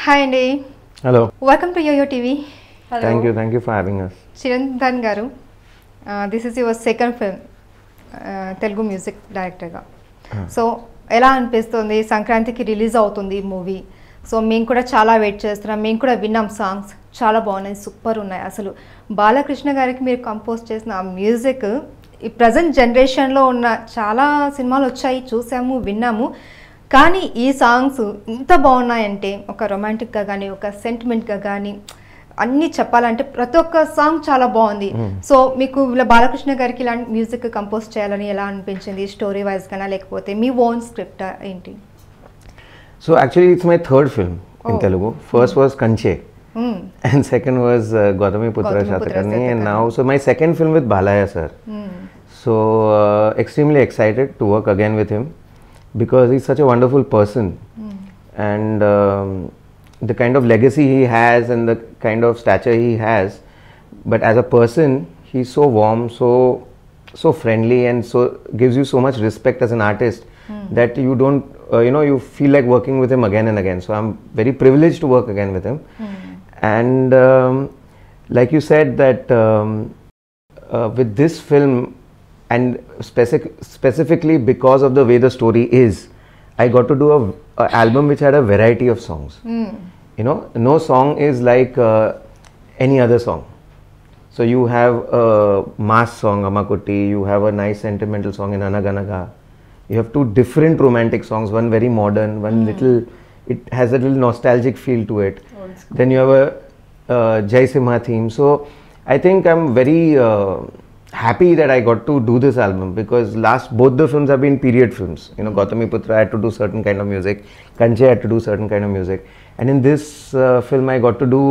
Hi Andy. Hello. Welcome to YoYo TV. Hello. Thank you for having us. Chirantan garu, this is your second film, Telugu music director ga. So ఎలా అనిపిస్తుంది సంక్రాంతికి release అవుతుంది ఈ movie. So మేము కూడా చాలా wait చేస్తున్నాం, మేము కూడా విన్నాం, సాంగ్స్ చాలా బాగున్నాయి, సూపర్ ఉన్నాయి. అసలు బాలకృష్ణ గారికి మీరు కంపోజ్ చేసిన ఆ మ్యూజిక్ ఈ ప్రజెంట్ జనరేషన్లో ఉన్న చాలా సినిమాలు వచ్చాయి, చూసాము, విన్నాము. కానీ ఈ సాంగ్స్ ఇంత బాగున్నాయంటే ఒక రొమాంటిక్గా కానీ ఒక సెంటిమెంట్గా కానీ అన్నీ చెప్పాలంటే ప్రతి ఒక్క సాంగ్ చాలా బాగుంది. సో మీకు ఇలా బాలకృష్ణ గారికి ఇలాంటి మ్యూజిక్ కంపోజ్ చేయాలని ఎలా అనిపించింది? స్టోరీ వైజ్ గానా లేకపోతే మీ ఓన్ స్క్రిప్ట్ ఏంటి? So actually it's my third film in Telugu. First was Kanche and second was Gautami Putra Shatakarni, and now so my second film with Balaya sir. So extremely excited to work again with him because he's such a wonderful person and the kind of legacy he has and the kind of stature he has, but as a person he's so warm, so friendly, and so gives you so much respect as an artist that you don't you feel like working with him again and again. So I'm very privileged to work again with him. And like you said that with this film, and specifically because of the way the story is, I got to do a album which had a variety of songs. You know, no song is like any other song. So you have a mass song, Amakutti, you have a nice sentimental song in Anaganaga. You have two different romantic songs, one very modern, one little, it has a little nostalgic feel to it. Then you have a Jai Simha theme. So I think I'm very happy that I got to do this album because both the films have been period films. You know, Gautami Putra had to do certain kind of music, Kanche had to do certain kind of music, and in this film I got to do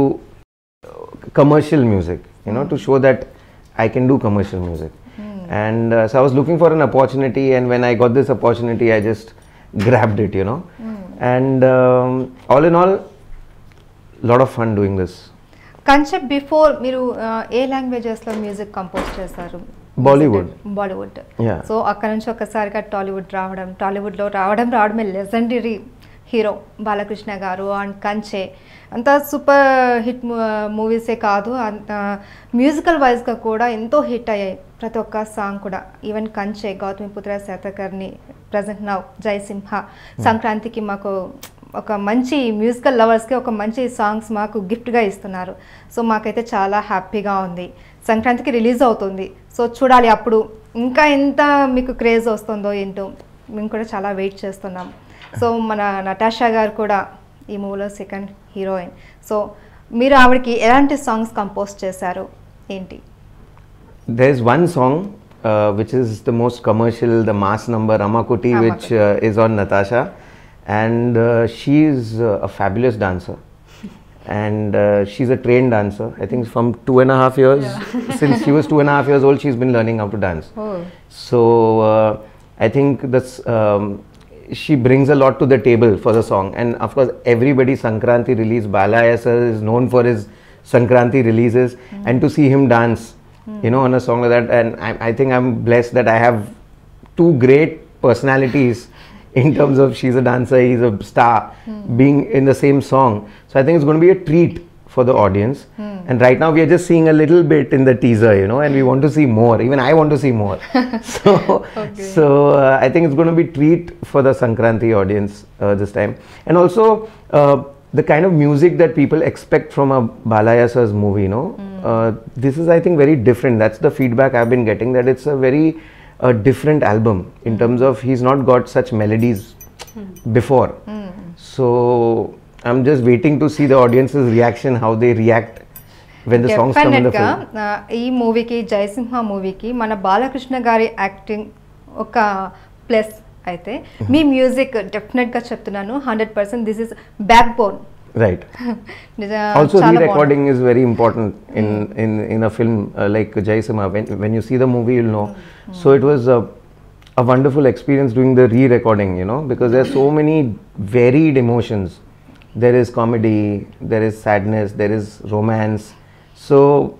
commercial music, you know, to show that I can do commercial music. And so I was looking for an opportunity, and when I got this opportunity I just grabbed it, you know. And all in all, lot of fun doing this. Concept before మీరు ఏ లాంగ్వేజెస్లో music compose చేస్తారు? Bollywood. So అక్కడ నుంచి ఒక్కసారిగా టాలీవుడ్లో రావడమే legendary hero Balakrishna గారు. And కంచె అంత సూపర్ హిట్ మూవీసే కాదు, అంత మ్యూజికల్ వైజ్గా కూడా ఎంతో హిట్ అయ్యాయి ప్రతి ఒక్క సాంగ్ కూడా. ఈవెన్ కంచె, గౌతమి పుత్ర శాతకర్ణి, ప్రజెంట్ నౌ జై సింహ, సంక్రాంతికి మాకు ఒక మంచి మ్యూజికల్ లవర్స్కి ఒక మంచి సాంగ్స్ మాకు గిఫ్ట్గా ఇస్తున్నారు. సో మాకైతే చాలా హ్యాపీగా ఉంది. సంక్రాంతికి రిలీజ్ అవుతుంది, సో చూడాలి అప్పుడు ఇంకా ఎంత మీకు క్రేజ్ వస్తుందో ఏంటో, మేము కూడా చాలా వెయిట్ చేస్తున్నాం. సో మన నటాషా గారు కూడా ఈ మూవీలో సెకండ్ హీరోయిన్. సో మీరు ఆవిడకి ఎలాంటి సాంగ్స్ కంపోజ్ చేశారు ఏంటి? There's one song which is the most commercial, the mass number, Amakutti, which is on Natasha. And she is a fabulous dancer, and she's a trained dancer. I think from 2.5 years, since she was 2.5 years old, she's been learning how to dance. So I think that's she brings a lot to the table for the song. And of course, everybody Sankranti release, Balaya sir is known for his Sankranti releases, and to see him dance, you know, on a song like that, and I think I'm blessed that I have two great personalities. In terms of she's a dancer, he's a star, being in the same song. So I think it's going to be a treat for the audience. And right now we are just seeing a little bit in the teaser, you know, and we want to see more. Even I want to see more. So I think it's going to be a treat for the Sankranti audience this time. And also the kind of music that people expect from a Balaya sir's movie, you know, this is, I think, very different. That's the feedback I've been getting, that it's a very different album in terms of he's not got such melodies before. So I'm just waiting to see the audience's reaction, how they react when the songs come in the film. ఈ మూవీకి, జయసింహ మూవీకి మన బాలకృష్ణ గారి acting ఒక plus అయితే, మీ music డెఫినెట్గా చెప్తున్నాను 100% this is backbone. Right. Also re-recording is very important in a film like Jai Simha. When you see the movie, you'll know. So it was a wonderful experience doing the re-recording, you know, because there are so many varied emotions. There is comedy, there is sadness, there is romance. So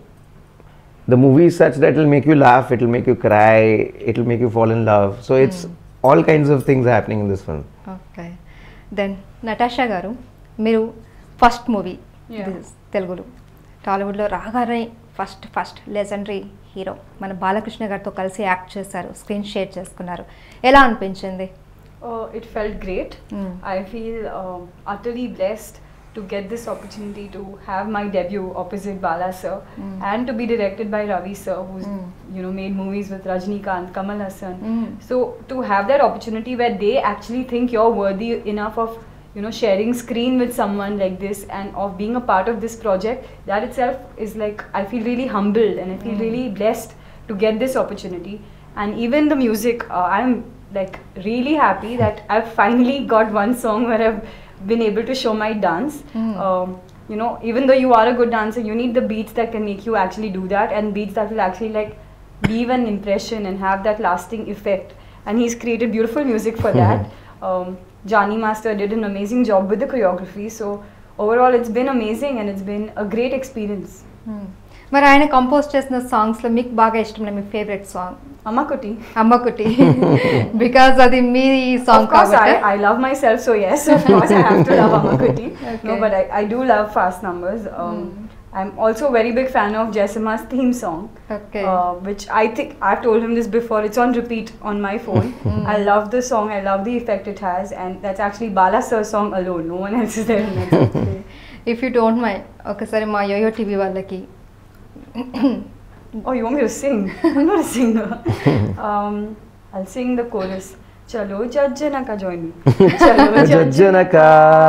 the movie is such that it will make you laugh, it will make you cry, it will make you fall in love. So it's all kinds of things happening in this film. Okay. Then Natasha garu, మీరు first movie తెలుగులో. టాలీవుడ్లో రాగానే first legendary hero మన బాలకృష్ణ గారితో కలిసి act చేశారు, screen share చేసుకున్నారు. ఎలా అనిపించింది? It felt great. I feel utterly blessed to get this opportunity to have my debut opposite Bala sir and to be directed by Ravi sir, who's made movies with Rajnikant, Kamal Hassan. So to have that opportunity where they actually think you're worthy enough of sharing screen with someone like this and of being a part of this project, that itself is like, I feel really humbled and I feel really blessed to get this opportunity. And even the music, I'm like really happy that I've finally got one song where I've been able to show my dance. Even though you are a good dancer, you need the beats that can make you actually do that, and beats that will actually like leave an impression and have that lasting effect. And he's created beautiful music for that. Jani Master did an amazing job with the choreography. So overall it's been amazing and it's been a great experience. మరి ఆయన compose చేసిన సాంగ్స్లో మీకు బాగా ఇష్టమైన మీ favourite song? అమ్మకుటి because అది మీ సాంగ్ కాబట్టి. I love myself, so yes, of course I have to love Ammakutti. Okay. No, but I do love fast numbers. I'm also a very big fan of Jessama's theme song, which I think I've told him this before, it's on repeat on my phone. I love the song, I love the effect it has, and that's actually Bala sir's song alone, no one else is there in it. If you don't mind, ఒకసారి మా YoYo TV వాళ్ళకి. Oh, you want me to sing? I'm not a singer. I'll sing the chorus. Chalo Jajjanaka, join me. Chalo Jajjanaka,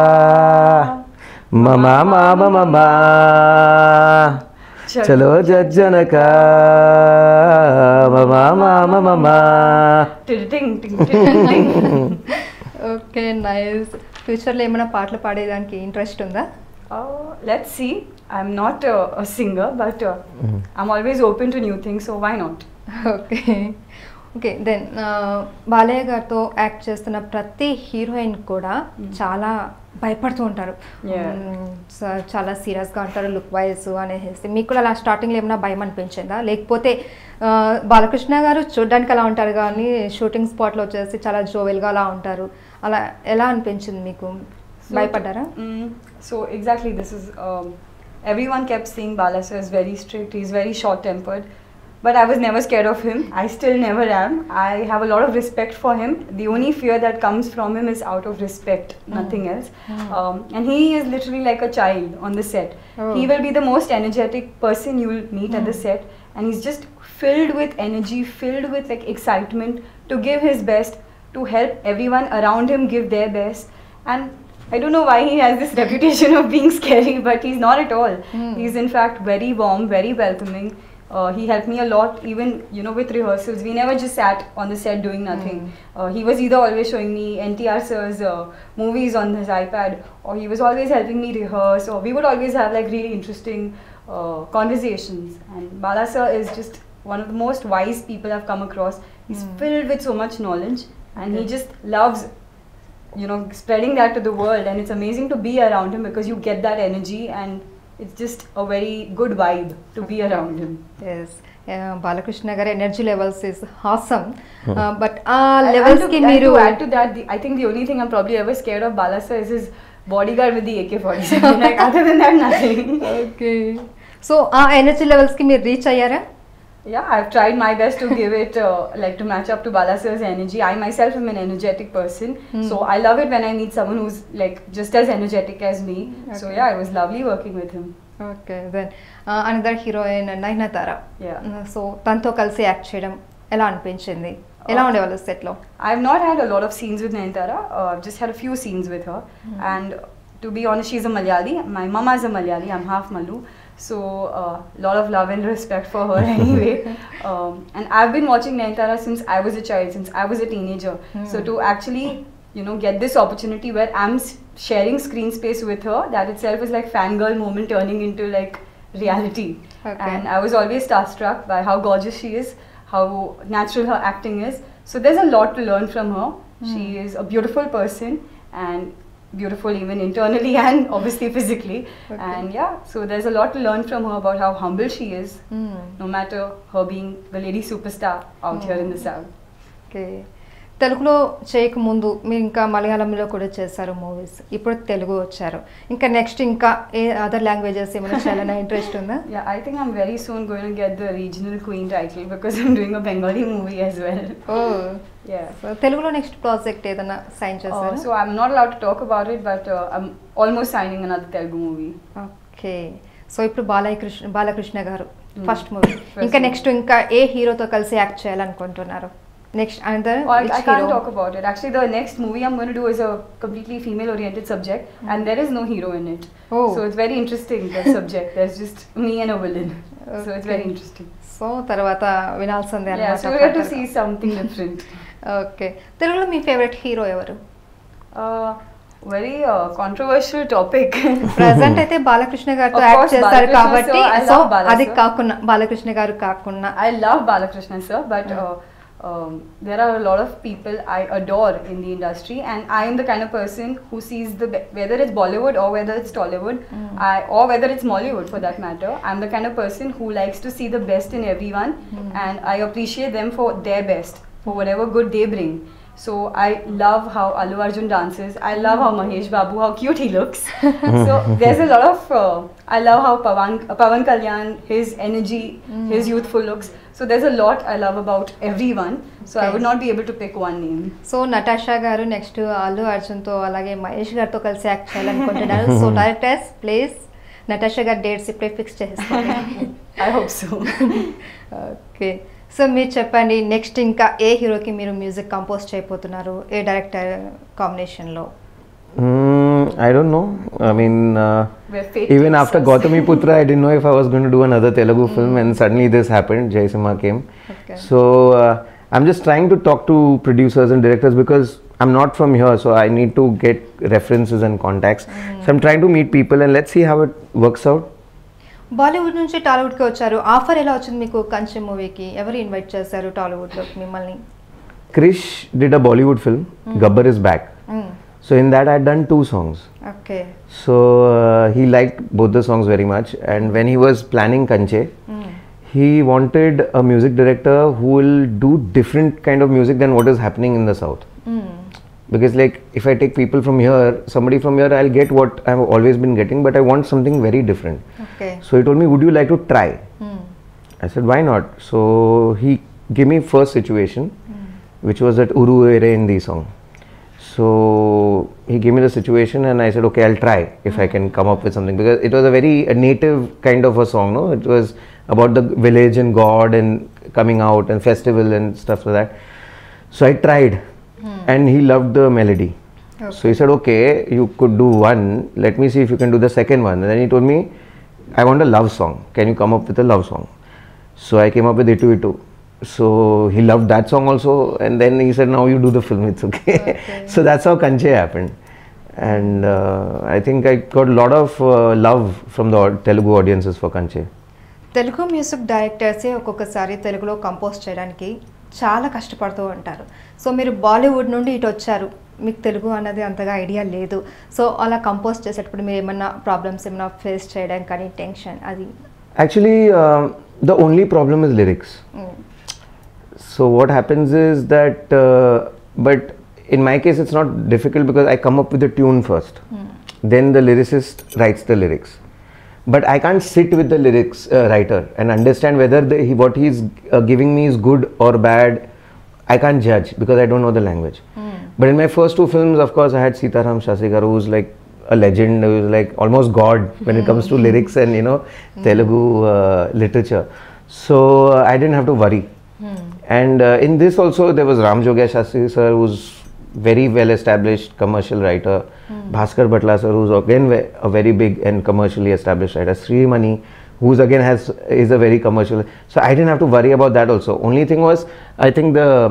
mama mama mama. Chalo Jajjanaka, mama mama mama. Ting ting ting ting ting. Okay, nice. ఫ్యూచర్లో ఏమైనా పాటలు పాడేదానికి interest ఉందా? Let's see. I'm not a singer, but I'm always open to new things, so why not? Okay, then Balayya గారితో act చేస్తున్న ప్రతి heroine కూడా చాలా భయపడుతూ ఉంటారు, చాలా సీరియస్గా ఉంటారు లుక్ వైజ్ అనేసి. మీకు కూడా అలా స్టార్టింగ్లో ఏమైనా భయం అనిపించిందా? లేకపోతే బాలకృష్ణ గారు చూడడానికి అలా ఉంటారు కానీ షూటింగ్ స్పాట్లో వచ్చేసి చాలా జోవెల్గా అలా ఉంటారు, అలా ఎలా అనిపించింది మీకు? భయపడ్డారా? So exactly, this is everyone kept saying Bala sir is very strict, he's very short tempered, but I was never scared of him. I still never am. I have a lot of respect for him. The only fear that comes from him is out of respect, nothing else. And he is literally like a child on the set. He will be the most energetic person you will meet at the set, and he's just filled with energy, filled with like excitement to give his best, to help everyone around him give their best. And I don't know why he has this reputation of being scary, but he's not at all. He's in fact very warm, very welcoming. He helped me a lot, even with rehearsals. We never just sat on the set doing nothing. He was either always showing me NTR sir's movies on his iPad, or he was always helping me rehearse, or we would always have like really interesting conversations. And Bala sir is just one of the most wise people I've come across. He's filled with so much knowledge, and he just loves spreading that to the world, and it's amazing to be around him because you get that energy and it's just a very good vibe to be around him. Yes, Balakrishna gar energy levels is awesome. But levels ki meeru to add to that, I think the only thing I'm probably ever scared of Bala sir is his bodyguard with the AK-47. Like other than that, nothing. Okay, so energy levels ki meer reach ayyara? Yeah, I've tried my best to give it like to match up to Bala sir's energy. I myself am an energetic person, so I love it when I meet someone who's like just as energetic as me. So yeah, it was lovely working with him. Okay, then another heroine Nayanthara. So tanto kalsi act cheyadam ela anpinchindi? Ela undevallu set lo? I've not had a lot of scenes with Nayanthara. I've just had a few scenes with her, and to be honest, she's a Malayali. My mama is a Malayali. I'm half Malu. So lot of love and respect for her anyway. And I've been watching Nayanthara since I was a child, since I was a teenager. So to actually get this opportunity where I'm sharing screen space with her, that itself is like fangirl moment turning into like reality. And I was always starstruck by how gorgeous she is, how natural her acting is. So there's a lot to learn from her. She is a beautiful person, and beautiful even internally and obviously physically. And yeah, so there's a lot to learn from her about how humble she is, no matter her being the lady superstar out here in the South. Okay, తెలుగులో చేయకముందు మీరు ఇంకా మలయాళంలో కూడా చేశారు movies, ఇప్పుడు తెలుగు వచ్చారు, ఇంకా నెక్స్ట్ ఇంకా ఏ అదర్ లాంగ్వేజెస్ ఏమైనా చేయాలనే ఇంట్రెస్ట్ ఉందా? Yeah, I think I'm very soon going to get the regional queen title because I'm doing a Bengali movie as well. Oh, yeah. So తెలుగులో నెక్స్ట్ ప్రాజెక్ట్ ఏదైనా sign చేశారా? So I'm not allowed to talk about it, but I'm almost signing another Telugu movie. Okay, so ఇప్పుడు బాలకృష్ణ గారు first movie, ఇంకా next ఇంకా ఏ హీరోతో కలిసి act చేయాలనుకుంటున్నారు? Next another I can't talk about it. Actually, the next movie I'm going to do is a completely female-oriented subject, and there is no hero in it. Oh. So it's very interesting, the subject. There's just me and a villain. So it's very interesting. So తర్వాత వినాల్సిందే Yeah, so we have to see something different. Okay, తెలుగులో మీ favourite hero ఎవరు? Very controversial topic. Present అయితే బాలకృష్ణ గారితో Of act course, చేస్తారు Balakrishna కాబట్టి, sir, I so love Bala అది sir. కాకుండా బాలకృష్ణ గారు కాకుండా I love Balakrishna sir, but there are a lot of people I adore in the industry, and I am the kind of person who sees whether it's Bollywood or whether it's Tollywood, or whether it's Mollywood for that matter. I'm the kind of person who likes to see the best in everyone, and I appreciate them for their best, for whatever good they bring. So I love how Allu Arjun dances. I love how Mahesh Babu, how cute he looks. So there's a lot of I love how Pawan Kalyan, his energy, his youthful looks. So there's a lot I love about everyone. So I would not be able to pick one name. So Natasha garu next Allu అర్జున్తో అలాగే మహేష్ గారితో కలిసి act చేయాలనుకుంటున్నారు. So directors please Natasha గారి dates ఇప్పుడే fix చేసేసుకోండి. I hope so. Okay, so మీరు చెప్పండి నెక్స్ట్ ఇంకా ఏ హీరోకి మీరు మ్యూజిక్ కంపోజ్ చేయబోతున్నారు, ఏ డైరెక్టర్ కాంబినేషన్లో? I don't know. I mean, Where fate even takes after us. Gautami Putra, I didn't know if I was going to do another Telugu film, and suddenly this happened. Jai Simha came. Okay. So I'm just trying to talk to producers and directors because I'm not from here, so I need to get references and contacts. So I'm trying to meet people and let's see how it works out. Bollywood నుంచి టాలీవుడ్కి వచ్చారు, offer ఎలా వచ్చింది మీకు కంచె మూవీకి? ఎవరు invite చేశారు టాలీవుడ్లో మిమ్మల్ని? Krish did a Bollywood film, Gabbar is Back. So in that I had done 2 songs. Okay, So he liked both the songs very much, and when he was planning Kanche, he wanted a music director who will do different kind of music than what is happening in the south. Because like if I take people from here, somebody from here, I'll get what I've always been getting, but I want something very different. Okay. So he told me, would you like to try? I said, why not? So he gave me first situation, which was that Uru Ere Hindi song. So he gave me the situation and I said, okay, I'll try if I can come up with something, because it was a native kind of a song, no? It was about the village and God and coming out and festival and stuff like that. So I tried and he loved the melody. Okay. So he said, okay, you could do one, let me see if you can do the second one. And then he told me, I want a love song. Can you come up with a love song? So I came up with Itu Itu. So he loved that song also, and then he said, now you do the film, it's okay. So that's how Kanche happened. And I think I got a lot of love from the Telugu audiences for Kanche. Telugu music డైరెక్టర్సే ఒక్కొక్కసారి తెలుగులో compose చేయడానికి చాలా కష్టపడుతూ ఉంటారు. So మీరు బాలీవుడ్ నుండి ఇటు వచ్చారు, మీకు తెలుగు అన్నది అంతగా ఐడియా లేదు. సో అలా కంపోజ్ చేసేటప్పుడు మీరు ఏమన్నా ప్రాబ్లమ్స్ ఏమైనా ఫేస్ చేయడం కానీ టెన్షన్ అది? Actually, the only problem is lyrics. So what happens is that, but in my case it's not difficult because I come up with the tune first. Then the lyricist writes the lyrics. But I can't sit with the lyrics writer and understand whether what he's giving me is good or bad. I can't judge because I don't know the language. But in my first 2 films, of course, I had Sitaram Shastri garu, who's like a legend, who's like almost God when it comes to lyrics and Telugu literature. So I didn't have to worry. And in this also there was Ram Jogya Shastri sir, who's very well established commercial writer. Bhaskar Bhatla sir, who's again a very big and commercially established writer. Srimani, who's again is a very commercial. So I didn't have to worry about that also. Only thing was, I think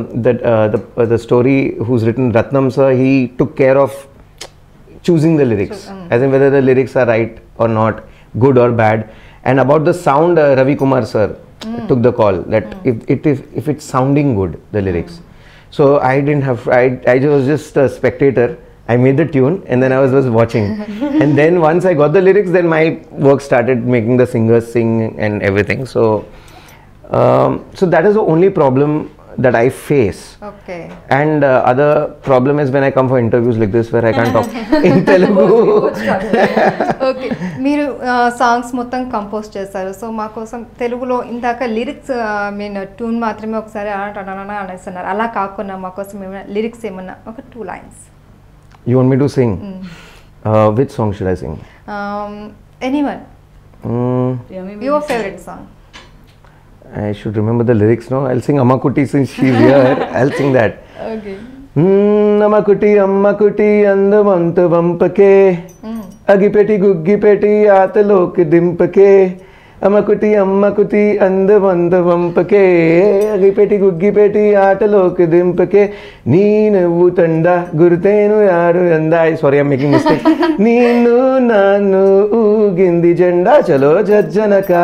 the story who's written, Ratnam sir, he took care of choosing the lyrics, as in whether the lyrics are right or not, good or bad. And about the sound, Ravi Kumar sir took the call that if it's sounding good, the lyrics. So I didn't have, I was just a spectator. I made the tune and then I was just watching. And then once I got the lyrics, then my work started making the singers sing and everything. So that is the only problem that I face. Okay And other problem is when I come for interviews like this where I can't talk in Telugu. Okay మీరు songs మొత్తం compose చేస్తారు. So మా కోసం తెలుగులో ఇందాక lyrics mean tune మాత్రమే ఒకసారి అనేస్తున్నారు. అలా కాకుండా మా కోసం ఏమైనా లిరిక్స్ ఏమన్నా ఒక 2 lines. You want me to sing? Which song should I sing? Anyone. Yeah, maybe Your this favorite is- song. I should remember the lyrics now. I'll sing Amma Kuti since she's here. I'll sing that. Okay Amma Kuti andamantu vampake agipeti guggipeti aataloki dimpake Amma Kuti andamantu vampake agipeti guggipeti aataloki dimpake neenu tanda gurtenu yaru anda. Sorry, I'm making mistake. Neenu nanu ugindi jenda chalo jajjanaka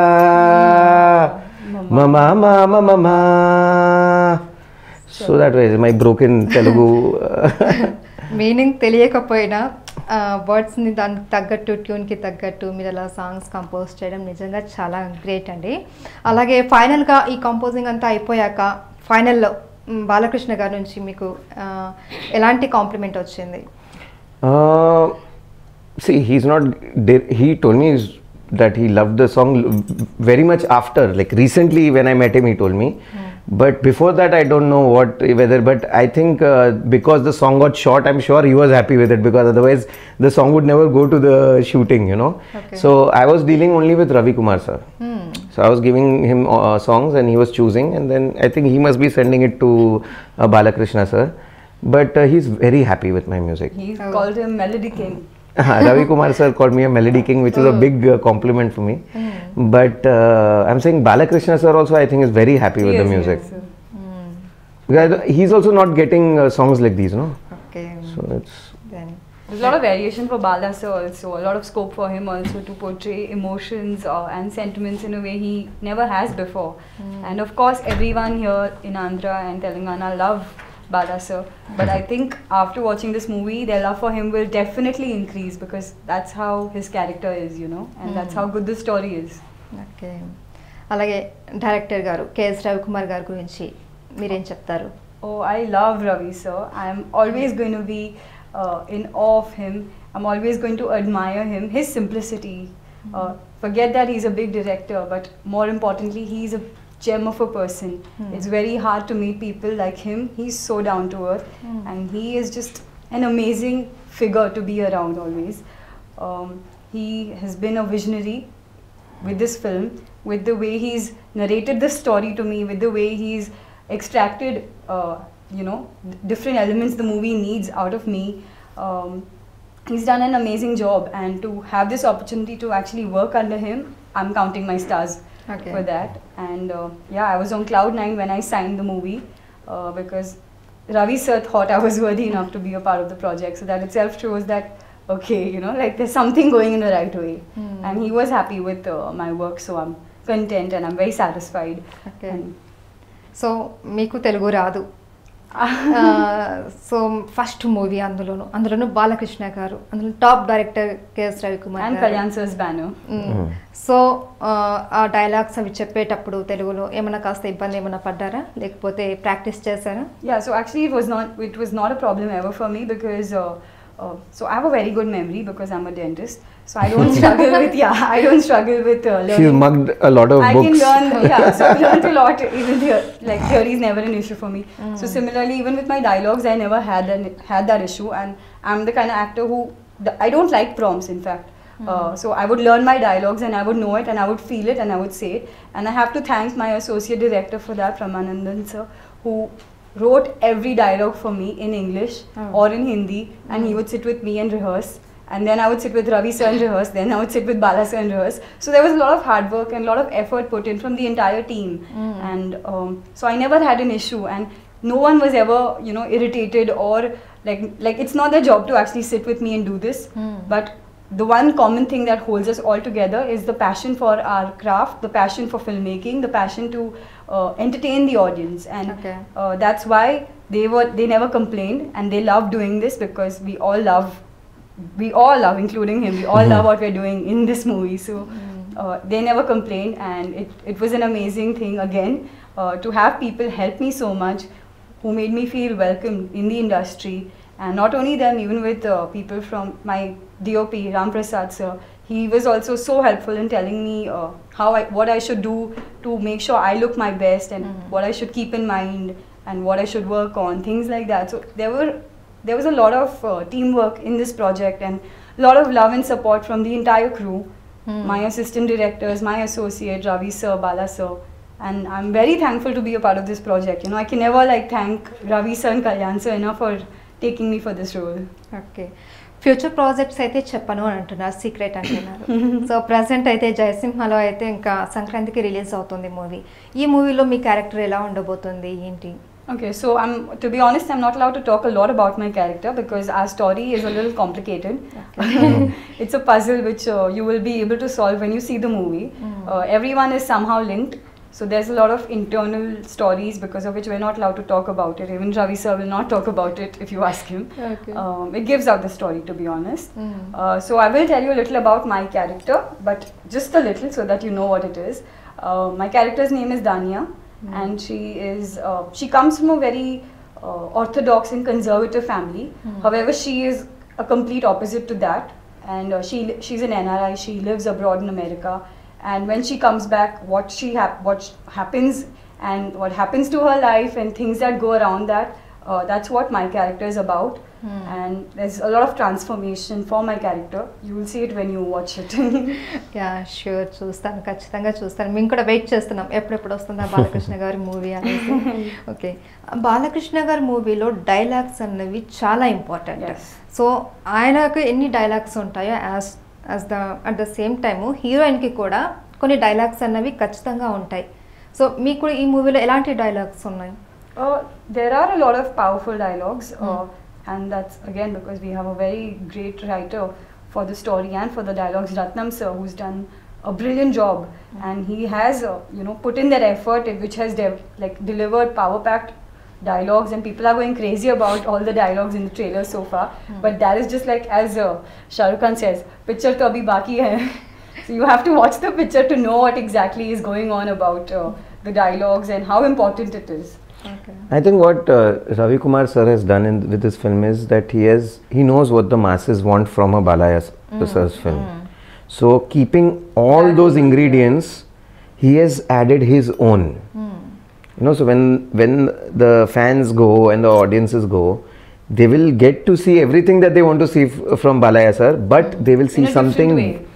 mama mama mama. So that way my broken Telugu. Meaning తెలియకపోయినా వర్డ్స్ని దానికి తగ్గట్టు ట్యూన్కి తగ్గట్టు మీరు అలా songs compose చేయడం నిజంగా చాలా గ్రేట్ అండి. అలాగే ఫైనల్గా ఈ కంపోజింగ్ అంతా అయిపోయాక ఫైనల్లో బాలకృష్ణ గారి నుంచి మీకు ఎలాంటి కాంప్లిమెంట్ వచ్చింది? See, he told me that he loved the song very much after, like recently when I met him he told me. But before that I don't know but I think because the song got short, I'm sure he was happy with it, because otherwise the song would never go to the shooting, you know. Okay. So I was dealing only with Ravi Kumar sir. So I was giving him songs and he was choosing, and then I think he must be sending it to Balakrishna sir. But he's very happy with my music. He called him Melody King. Ravi Kumar sir called me a melody king, which is a big compliment for me. But I'm saying Balakrishna sir also I think is very happy with the music. Yes, sir. Because he's also not getting songs like these, no? Okay So it's then There's a lot of variation for Bala sir also, a lot of scope for him also to portray emotions and sentiments in a way he never has before. And of course everyone here in Andhra and Telangana love Bala sir, but I think after watching this movie their love for him will definitely increase, because that's how his character is, you know, and that's how good the story is. Okay అలాగే director గారు KS Ravikumar గారి గురించి మీరేం చెప్తారు? Oh, I love Ravi sir. I'm always going to be in awe of him. I'm always going to admire him. His simplicity. Forget that he's a big director, but more importantly, he's a gem of a person. It's very hard to meet people like him. He's so down to earth, and he is just an amazing figure to be around always. He has been a visionary with this film, with the way he's narrated the story to me, with the way he's extracted different elements the movie needs out of me. He's done an amazing job, and to have this opportunity to actually work under him, I'm counting my stars Okay. for that. And I was on cloud 9 when I signed the movie, because Ravi sir thought I was worthy enough to be a part of the project. So that itself shows that, okay, like there's something going in the right way. And he was happy with my work, so I'm content and I'm very satisfied. Okay. And so మీకు తెలుగు రాదు, so first movie అందులోను బాలకృష్ణ గారు, అందులో top director KS Ravikumar and Kalyan sir's banner. So ఆ dialogues అవి చెప్పేటప్పుడు తెలుగులో ఏమైనా కాస్త ఇబ్బంది ఏమైనా పడ్డారా, లేకపోతే ప్రాక్టీస్ చేశారా? Yeah, so actually it was not a problem ever for me, because so I have a very good memory because I'm a dentist. So I don't struggle with learning. she's mugged a lot of I books. can learn, so I learned a lot. Even theory is never an issue for me. So similarly, even with my dialogues, I never had that issue. And I'm the kind of actor who I don't like prompts, in fact. So I would learn my dialogues and I would know it and I would feel it and I would say it. And I have to thank my associate director for that, Ramanandan sir, who wrote every dialogue for me in English or in Hindi, and he would sit with me and rehearse. And then I would sit with Ravi sir and rehearse. Then I would sit with Bala sir and rehearse. So there was a lot of hard work and a lot of effort put in from the entire team. And so I never had an issue. And no one was ever, irritated or like it's not their job to actually sit with me and do this. But the one common thing that holds us all together is the passion for our craft, the passion for filmmaking, the passion to entertain the audience. And Okay. that's why they never complained, and they love doing this, because we all love, including him, we all love what we're doing in this movie. So they never complained, and it was an amazing thing again. to have people help me so much, who made me feel welcome in the industry. And not only them, even with people from my DOP, Ram Prasad sir, he was also so helpful in telling me what I should do to make sure I look my best, and what I should keep in mind, and what I should work on, things like that. So there was a lot of teamwork in this project, and a lot of love and support from the entire crew. My assistant directors, my associate Ravi sir, Bala sir, and I'm very thankful to be a part of this project. You know, I can never thank Ravi sir and Kalyan sir enough for taking me for this role. Okay. Future projects అయితే చెప్పను అని అంటున్నారు, secret అంటున్నారు. So present అయితే జయసింహలో అయితే ఇంకా సంక్రాంతికి release అవుతుంది మూవీ. ఈ మూవీలో మీ క్యారెక్టర్ ఎలా ఉండబోతుంది ఏంటి? Okay, so to be honest, I'm not allowed to talk a lot about my character because our story is a little complicated. Okay. It's a puzzle which you will be able to solve when you see the movie. Everyone is somehow linked. So there's a lot of internal stories because of which we're not allowed to talk about it. Even Ravi sir will not talk about it if you ask him. Okay. It gives out the story, to be honest. So I will tell you a little about my character, but just a little so that you know what it is. My character's name is Dania, and she comes from a very orthodox and conservative family. However, she is a complete opposite to that, and she's an NRI. She lives abroad in America. And when she comes back, what happens and what happens to her life and things that go around that, that's what my character is about. And there's a lot of transformation for my character. You will see it when you watch it. Yeah sure, చూస్తాను, ఖచ్చితంగా చూస్తాను. మేము కూడా wait చేస్తున్నాం ఎప్పుడెప్పుడు వస్తుందా బాలకృష్ణ గారి movie అనేసి. ఓకే, బాలకృష్ణ గారి మూవీలో డైలాగ్స్ అన్నవి చాలా ఇంపార్టెంట్. సో ఆయనకు ఎన్ని డైలాగ్స్ ఉంటాయో అట్ ద సేమ్ టైము హీరోయిన్కి కూడా కొన్ని డైలాగ్స్ అన్నవి ఖచ్చితంగా ఉంటాయి. సో మీకు ఈ మూవీలో ఎలాంటి డైలాగ్స్ ఉన్నాయి? There are a lot of powerful dialogues, and that's again because we have a very great writer for the story and for the dialogues, Ratnam sir, who's done a brilliant job, and he has put in that effort, which has delivered power-packed dialogues, and people are going crazy about all the dialogues in the trailer so far. But that is just as Shah Rukh Khan says, picture to abhi baki hai. So you have to watch the picture to know what exactly is going on about the dialogues and how important it is. Okay. I think what Ravi Kumar sir has done with this film is that he knows what the masses want from a Balaya sir's film. So keeping all those ingredients, he has added his own. So when the fans go and the audiences go, they will get to see everything that they want to see from Balaya sir, but they will see something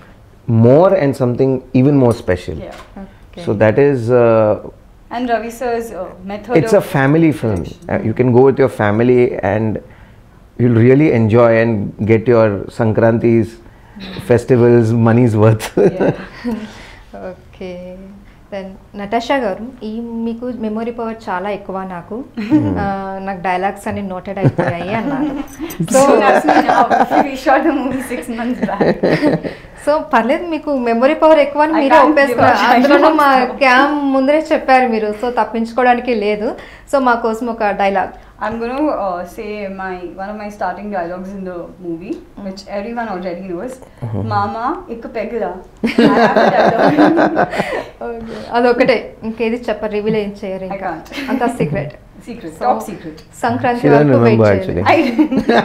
more and something even more special. Yeah. Okay. So that is and Ravi sir's method. It's a family film. You can go with your family and you'll really enjoy and get your Sankranti's festivals money's worth. Okay, then Natasha గారు, మీకు memory power చాలా ఎక్కువ. నాకు dialogues అన్ని noted అయిపోయాయి అన్నారు. So that's me now. We shot the movie 6 months back. So పర్లేదు, మీకు మెమొరీ పవర్ ఎక్కువ అని మీరే ఒప్పేస్తున్నారు. అందులోనూ మా క్యామ్ ముందరే చెప్పారు మీరు, సో తప్పించుకోవడానికి లేదు. సో మా కోసం ఒక dialogue. I'm going to say one of my starting dialogues in the movie, which everyone already knows. Mama, ek pegla. అదొకటే, ఇంకేది చెప్పరు, రివీల్ ఏం చేయరు, ఇంకా అంతా secret. Secret, top secret. Sankranti వరకు వెయిట్ చేయాలి.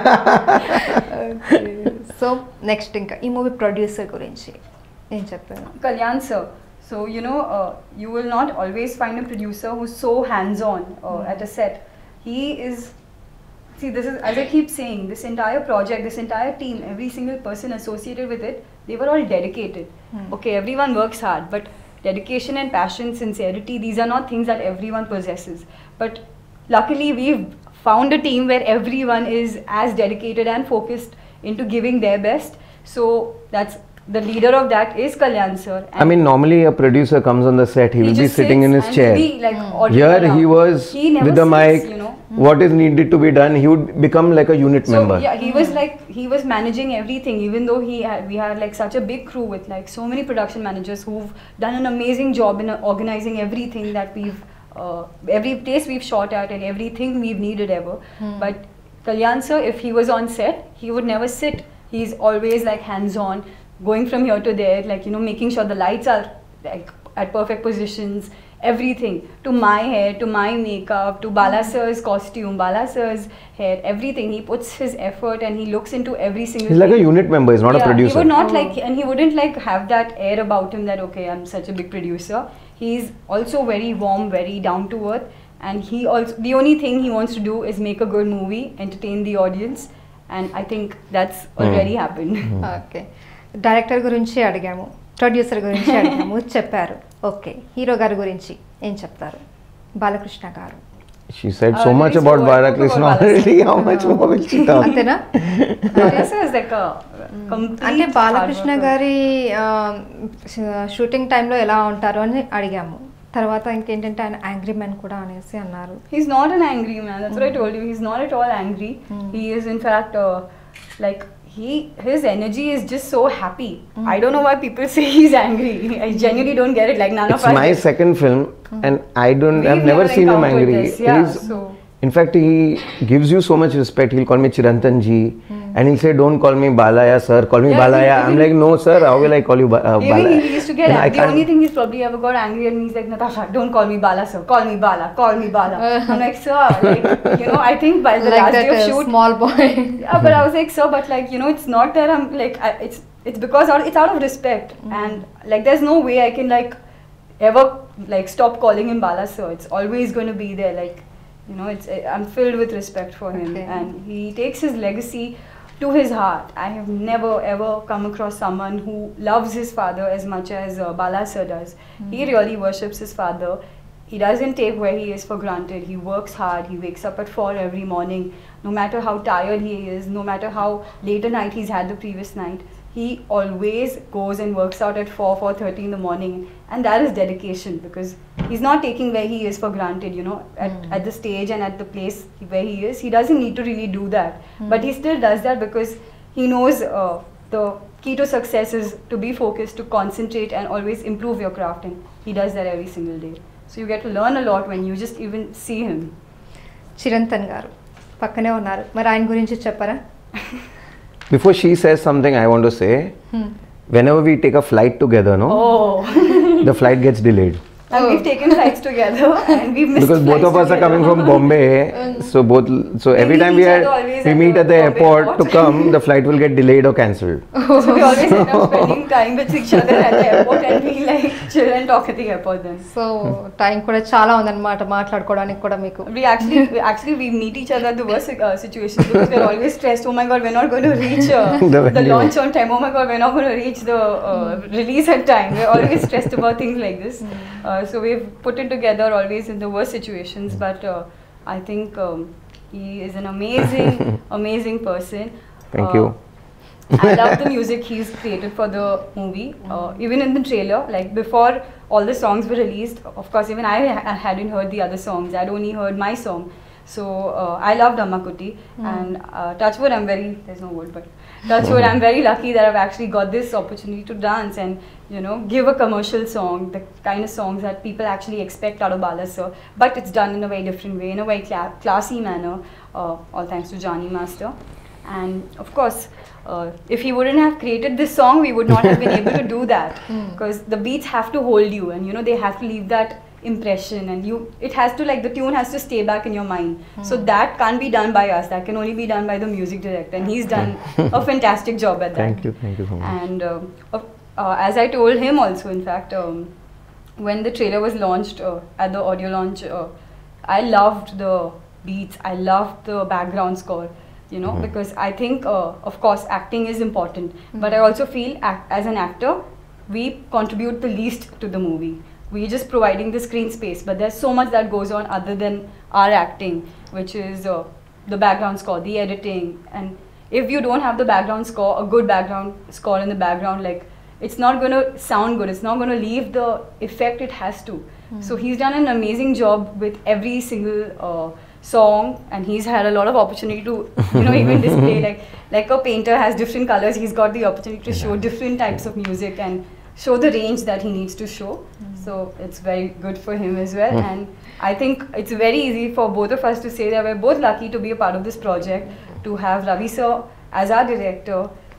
సో నెక్స్ట్ ఇంకా ఈ మూవీ ప్రొడ్యూసర్ గురించి ఏం చెప్తాను? Kalyan sir. So you will not always find a producer who's so hands-on at a set. He is, this is, as I keep saying, this entire project, this entire team, every single person associated with it, they were all dedicated. Okay, everyone works hard, but dedication and passion, sincerity, these are not things that everyone possesses. But luckily we've found a team where everyone is as dedicated and focused into giving their best. So that's the leader of that is Kalyan sir. I mean, normally a producer comes on the set, he will be sitting in his chair. Here he was with the mic. What is needed to be done, he would become like a unit member. Yeah, he was managing everything, even though we had such a big crew with so many production managers who've done an amazing job in organizing everything that every place we've shot at and everything we've needed ever. But Kalyan sir, if he was on set, he would never sit. He's always hands-on, going from here to there, making sure the lights are at perfect positions, everything, to my hair, to my makeup, to Bala sir's costume, Bala sir's hair, everything. He puts his effort and he looks into every single He's like a unit member, he's not a producer. He would not and he wouldn't like have that air about him that, okay, I'm such a big producer. He's also very warm, very down to earth, and he also, the only thing he wants to do is make a good movie, entertain the audience, and I think that's already happened. Okay, director గురించి అడిగాము, producer గురించి అడిగాము, చెప్పారు. Okay, hero గారి గురించి ఏం చెప్తారు? బాలకృష్ణ గారు. She said so much about Balakrishna already. How much more will she talk? అంతేనా? అంటే బాలకృష్ణ గారి షూటింగ్ టైంలో ఎలా ఉంటారు అని అడిగాము. తర్వాత ఇంకేంటంటే ఆయన యాంగ్రీ మ్యాన్ కూడా అనేసి అన్నారు. He's not an angry man. That's what I told you. He's not at all angry. He is in fact like his energy is just so happy. I don't know why people say he's angry. I genuinely don't get it. Like none of us. It's my second film, and I've never seen him angry. In fact, he gives you so much respect. He'll call me Chirantan ji, and he'll say, "Don't call me Balaya, sir. Call me Balaya." I'm like, "No, sir. How will I call you Balaya?" He used to get angry. The only thing he's probably ever got angry at me is like, "Natasha, don't call me Bala, sir. Call me Bala. Call me Bala." I'm like, "Sir, like, you know, I think by the last day of shoot, small boy." Yeah, but I was like, "Sir, but like, you know, it's not that I'm like, it's because it's out of respect, and like, there's no way I can like ever like stop calling him Bala, sir. It's always going to be there, like." You know, I'm filled with respect for him, and he takes his legacy to his heart. I have never ever come across someone who loves his father as much as Bala sir does. He really worships his father. He doesn't take where he is for granted. He works hard. He wakes up at 4 every morning. No matter how tired he is, no matter how late a night he's had the previous night, he always goes and works out at 4:30 in the morning, and that is dedication, because he's not taking where he is for granted, you know, at the stage and at the place where he is. He doesn't need to really do that, but he still does that because he knows the key to success is to be focused, to concentrate and always improve your craft, and he does that every single day. So you get to learn a lot when you just even see him. Chirantan గారు పక్కనే ఉన్నారు, మరి ఆయన గురించి చెప్పరా? Before she says something, I want to say, whenever we take a flight together, no, the flight gets delayed. And we've taken flights together, and we've missed because both of us are coming from Bombay, so every time we meet at the airport to come, the flight will get delayed or cancelled. So we always end up spending time with each other at the airport, and we like chill and talk at the airport then. So time కూడా చాలా ఉందన్నమాట మాట్లాడుకోవడానికి కూడా మీకు. We actually we meet each other at the worst situations, because we're always stressed. Oh my God, we're not going to reach the launch on time. Oh my God, we're not going to reach the release at time. We're always stressed about things like this. So we've put it together always in the worst situations, but I think he is an amazing person. Thank you. I love the music he's created for the movie. Even in the trailer, like before all the songs were released, of course even I hadn't heard the other songs. I'd only heard my song. So I loved Ammakutti, and touchwood, there's no word, but touchwood, I'm very lucky that I've actually got this opportunity to dance and, you know, give a commercial song, the kind of songs that people actually expect out of Bala sir, but it's done in a very different way, in a very classy manner, all thanks to Johnny Master. And of course, if he wouldn't have created this song, we would not have been able to do that, because the beats have to hold you, and you know, they have to leave that impression, and it has to, like, the tune has to stay back in your mind. So that can't be done by us, that can only be done by the music director, and he's done a fantastic job at that. Thank you so much. And as I told him also, in fact, when the trailer was launched at the audio launch, I loved the beats, I loved the background score, you know, because I think of course acting is important, but I also feel as an actor we contribute the least to the movie. We're just providing the screen space, but there's so much that goes on other than our acting, which is the background score, the editing. And if you don't have the background score, a good background score in the background, like, it's not going to sound good, it's not going to leave the effect it has to. So he's done an amazing job with every single song, and he's had a lot of opportunity to, you know, even display, like a painter has different colors, he's got the opportunity to show different types of music and show the range that he needs to show. So it's very good for him as well, and I think it's very easy for both of us to say that we're both lucky to be a part of this project, to have Ravi sir as our director,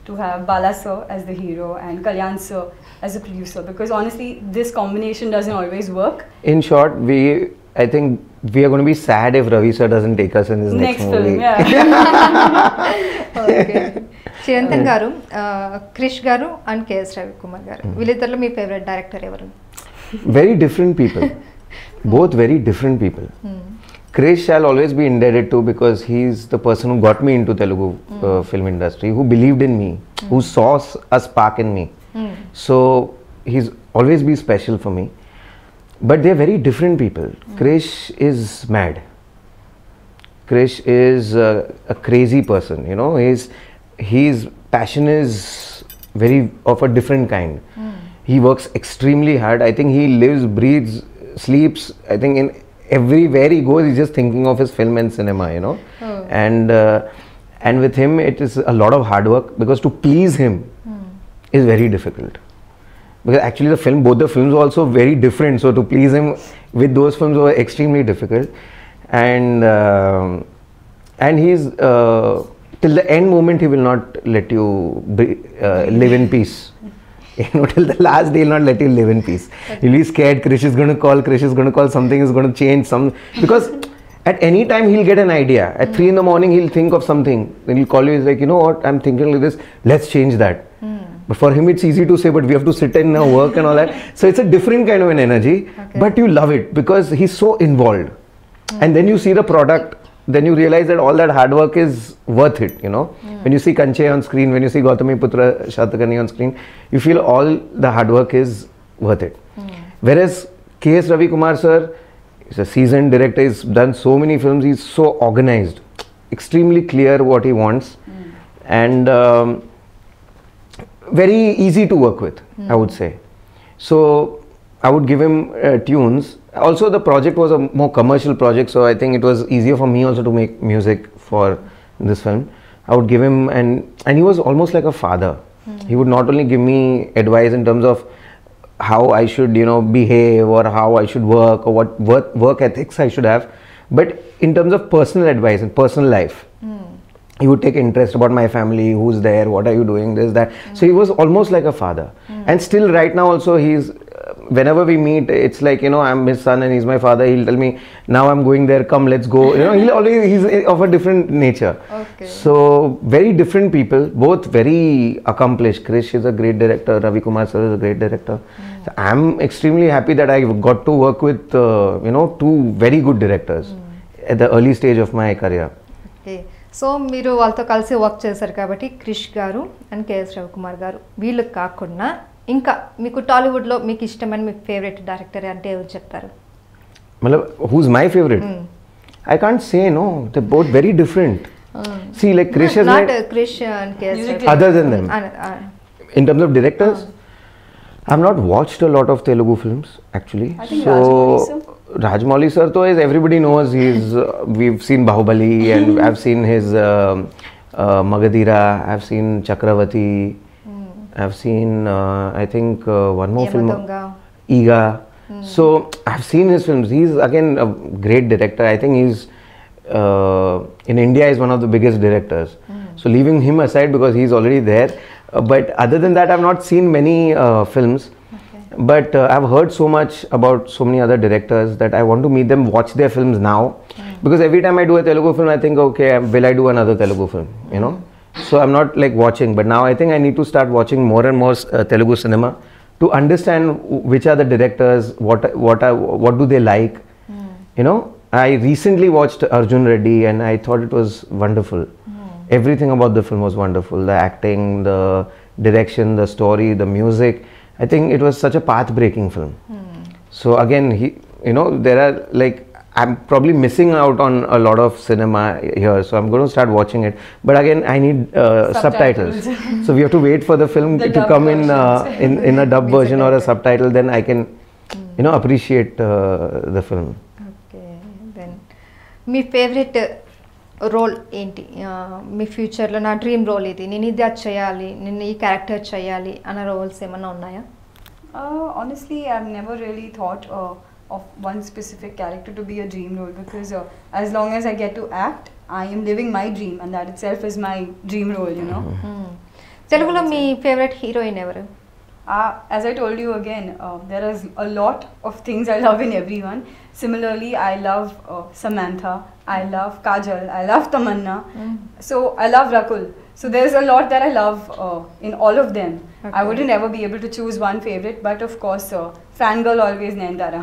to have Bala sir as the hero and Kalyan sir as the producer, because honestly this combination doesn't always work. In short, I think we are going to be sad if Ravi sir doesn't take us in his next movie. Film, yeah. Okay. Chirantan garu, Krish garu and K.S. Ravi Kumar garu. Villitarlo మీ favorite director evaru? Very different people. Both very different people. Krish I'll always be indebted to because he's the person who got me into Telugu film industry, who believed in me, who saw a spark in me. So he's always be special for me. But they're very different people. Krish is mad. Krish is a crazy person, you know. His passion is very of a different kind. He works extremely hard. I think he lives, breathes, sleeps. I think in everywhere he goes, he's just thinking of his film and cinema, you know. And with him, it is a lot of hard work because to please him is very difficult. Because actually, both the films were also very different. So to please him with those films were extremely difficult. And he's till the end moment, he will not let you live in peace. You know, till the last day, he'll not let you live in peace. You'll be scared. Krish is going to call. Something is going to change. Because at any time he'll get an idea. At 3 in the morning, he'll think of something. Then he'll call you. He's like, you know what? I'm thinking like this. Let's change that. But for him, it's easy to say. But we have to sit in our work and all that. So it's a different kind of an energy. Okay. But you love it because he's so involved. And then you see the product. Then you realize that all that hard work is worth it, you know. When you see Kanche on screen, when you see Gautami Putra Shatakani on screen, you feel all the hard work is worth it. Whereas K.S. Ravi Kumar sir is a seasoned director, he's done so many films, he's so organized, extremely clear what he wants, and very easy to work with, I would say. So I would give him tunes. Also, the project was a more commercial project, so I think it was easier for me also to make music for this film. I would give him, and he was almost like a father. He would not only give me advice in terms of how I should, you know, behave or how I should work or what work ethics I should have, but in terms of personal advice and personal life. He would take interest about my family, who's there, what are you doing, this, that. So he was almost like a father. And still right now also he's, whenever we meet, it's like, you know, I'm his son and he's my father. He'll tell me, now I'm going there, come, let's go. You know, he's of a different nature. Okay. So very different people, both very accomplished. Krish is a great director. Ravi Kumar sir is a great director. So I'm extremely happy that I got to work with, you know, two very good directors at the early stage of my career. Okay. So మీరు వాళ్ళతో కలిసి work చేశారు కాబట్టి క్రిష్ గారు and KS Ravikumar గారు వీళ్ళు కాకుండా ఇంకా మీకు టాలీవుడ్లో మీకు ఇష్టమైన మీ ఫేవరెట్ డైరెక్టర్ అంటే ఎవరు చెప్తారు? मतलब who's my favorite? I can't say, no. They're both very different. See, like Krish has not Krish and KS. Other than them, in terms of directors, I've not watched a lot of Telugu films actually. I think Rajamouli sir, though, as everybody knows, we've seen Bahubali and I've seen his Magadira. I've seen Chakravati. I've seen I think one more film, Iga. So I've seen his films. He's again a great director. I think he's in India is one of the biggest directors. So leaving him aside because he's already there, but other than that I've not seen many films. But I've heard so much about so many other directors that I want to meet them, watch their films now, because every time I do a Telugu film I think, okay, will I do another Telugu film, you know. So I'm not like watching, but now I think I need to start watching more and more Telugu cinema to understand which are the directors, what do they like. You know, I recently watched Arjun Reddy and I thought it was wonderful. Everything about the film was wonderful. The acting, the direction, the story, the music. I think it was such a path-breaking film. So again, you know, there are like, I'm probably missing out on a lot of cinema here, so I'm going to start watching it. But again, I need subtitles. So we have to wait for the film to come in a dub version or a subtitle. Then I can, you know, appreciate the film. Okay, then, my favorite role ఏంటి? మీ ఫ్యూచర్లో నా dream role ఇది, నేను ఇది చేయాలి, నేను ఈ క్యారెక్టర్ చేయాలి అన్న రోల్స్ ఏమైనా ఉన్నాయా? Honestly, I've never really thought of one specific character to be a dream role, because as long as I get to act, I am living my dream and that itself is my dream role, you know. తెలుగులో మీ favourite heroine ఎవరు? As I told you again, there is a lot of things I love in everyone. Similarly, I love Samantha, I love Kajal, I love Tamanna, so I love Rakul. So there's a lot that I love in all of them. Okay. I wouldn't ever be able to choose one favorite, but of course, fangirl always Nayanthara.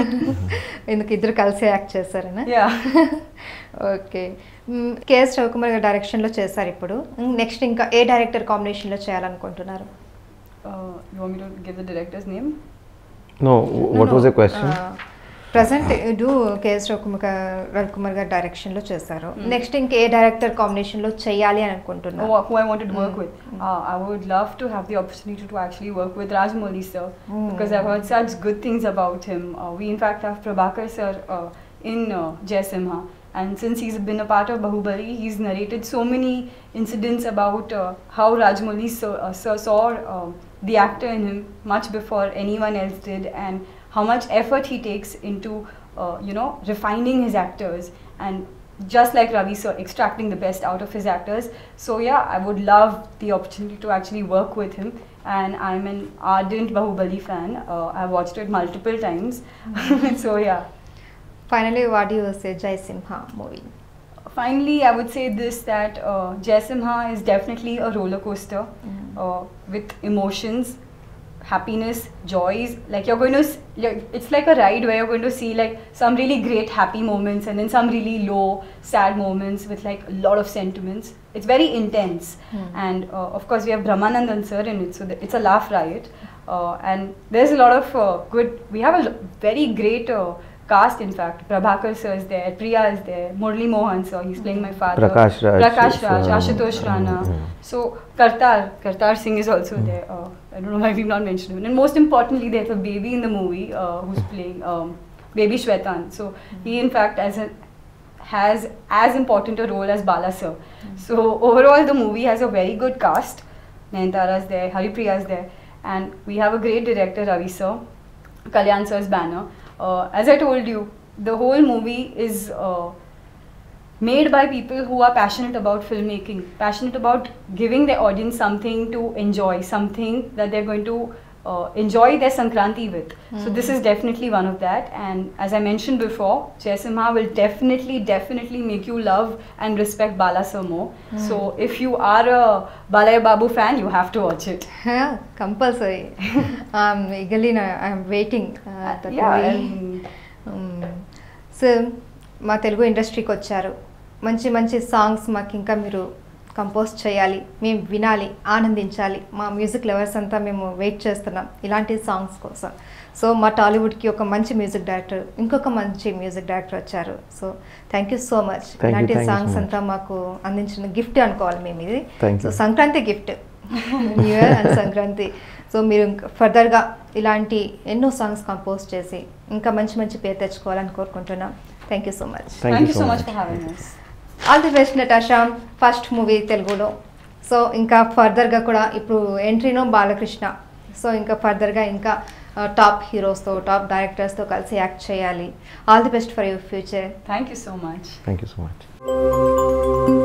ఎందుకు ఇద్దరు కలిసి act చేశారనా? Yeah. Okay. KS Ravikumar గారి డైరెక్షన్లో చేశారు. ఇప్పుడు next ఇంకా ఏ director కాంబినేషన్లో చేయాలనుకుంటున్నారు? You want me to give the director's name? No, what was the question? Present ఇడు కేఎస్ రవికుమార్ గారి డైరెక్షన్లో చేశారు. నెక్స్ట్ ఇంకా ఏ డైరెక్టర్ కాంబినేషన్లో చేయాలి అని అనుకుంటున్నారు? Who I wanted to work with? I would love to have the opportunity to actually work with Rajamouli sir, because I've heard such good things about him. We in fact have Prabhakar sir in Jai Simha, and since he's been a part of Bahubali, he's narrated so many incidents about how Rajamouli sir saw the actor in him much before anyone else did, and how much effort he takes into refining his actors, and just like Ravi sir, extracting the best out of his actors. So yeah, I would love the opportunity to actually work with him, and I'm an ardent Bahubali fan. I've watched it multiple times. So yeah. Finally, what do you say Jai Simha movie? Finally, I would say this, that Jai Simha is definitely a roller coaster with emotions, happiness, joys. Like you're going to, it's like a ride where you're going to see like some really great happy moments and then some really low sad moments with like a lot of sentiments. It's very intense, and of course we have Brahmanandan sir in it, so it's a laugh riot, and there's a lot of good. We have a very great cast. In fact, Prabhakar sir is there, Priya is there, Murli Mohan sir, he's playing my father, Prakash Raj, Ashutosh Rana. So Kartar Singh is also there. I don't know why we've not mentioned him. And most importantly, there's a baby in the movie who's playing baby Shwetan. So he in fact has as important a role as Bala sir. So overall the movie has a very good cast. Nayanthara is there, Haripriya is there, and we have a great director, Ravi sir, Kalyan sir's banner. As I told you, the whole movie is made by people who are passionate about filmmaking, passionate about giving their audience something to enjoy, something that they're going to enjoy their Sankranti with. So this is definitely one of that, and as I mentioned before, Jai Simha will definitely make you love and respect Bala sir more. So if you are a Balaya Babu fan, you have to watch it. Compulsory. Eagerly I'm waiting. So మా తెలుగు ఇండస్ట్రీకి వచ్చారు, మంచి మంచి songs మాకు ఇంకా మీరు compose చేయాలి, మేము వినాలి, ఆనందించాలి, మా మ్యూజిక్ లవర్స్ అంతా మేము వెయిట్ చేస్తున్నాం ఇలాంటి సాంగ్స్ కోసం. సో మా టాలీవుడ్కి ఒక మంచి మ్యూజిక్ డైరెక్టర్, ఇంకొక మంచి మ్యూజిక్ డైరెక్టర్ వచ్చారు. So thank you so much. ఇలాంటి సాంగ్స్ అంతా మాకు అందించిన గిఫ్ట్ అనుకోవాలి మేము ఇది. So Sankranti gift, new year and Sankranti. So మీరు ఫర్దర్గా ఇలాంటి ఎన్నో సాంగ్స్ కంపోజ్ చేసి ఇంకా మంచి మంచి పేరు తెచ్చుకోవాలని కోరుకుంటున్నాం. Thank you so much. Thank you so much for having us. All the best Natasha, first movie తెలుగులో. సో ఇంకా ఫర్దర్గా కూడా ఇప్పుడు ఎంట్రీనో బాలకృష్ణ, సో ఇంకా ఫర్దర్గా ఇంకా టాప్ హీరోస్తో, టాప్ డైరెక్టర్స్తో కలిసి యాక్ట్ చేయాలి. All the best for your future. Thank you so much. Thank you so much.